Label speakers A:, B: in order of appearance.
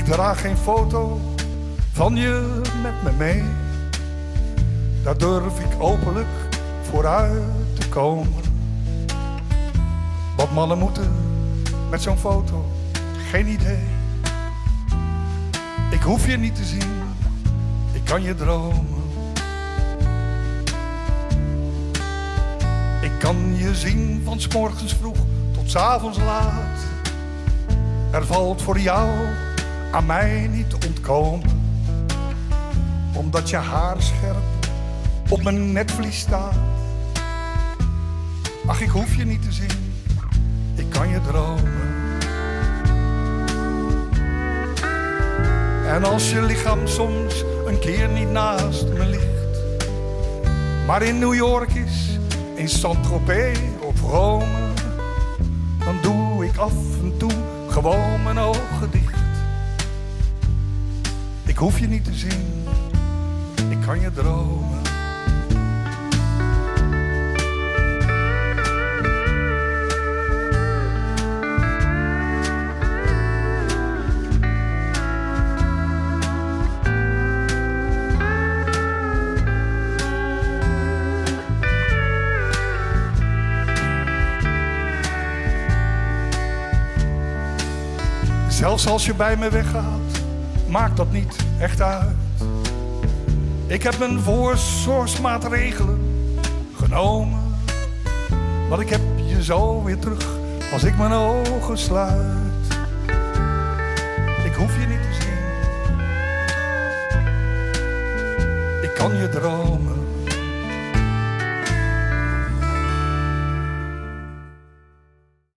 A: draag geen foto van je met me mee. Daar durf ik openlijk vooruit te komen. Wat mannen moeten met zo'n foto, geen idee. Ik hoef je niet te zien, ik kan je dromen. Ik kan je zien van 's morgens vroeg tot 's avonds laat. Er valt voor jou aan mij niet te ontkomen. Omdat je haar scherp op mijn netvlies staat. Ach, ik hoef je niet te zien, ik kan je dromen. En als je lichaam soms een keer niet naast me ligt, maar in New York is, in Saint-Tropez of Rome, dan doe ik af en toe gewoon mijn ogen dicht. Ik hoef je niet te zien, ik kan je dromen. Zelfs als je bij me weggaat, maakt dat niet echt uit. Ik heb mijn voorzorgsmaatregelen genomen. Want ik heb je zo weer terug als ik mijn ogen sluit. Ik hoef je niet te zien, ik kan je dromen.